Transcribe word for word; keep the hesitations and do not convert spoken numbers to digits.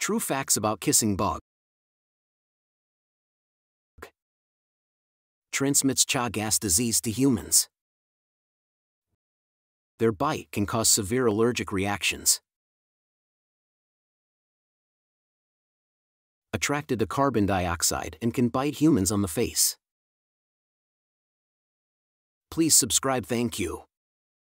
True facts about kissing bug. Transmits Chagas disease to humans. Their bite can cause severe allergic reactions. Attracted to carbon dioxide and can bite humans on the face. Please subscribe. Thank you.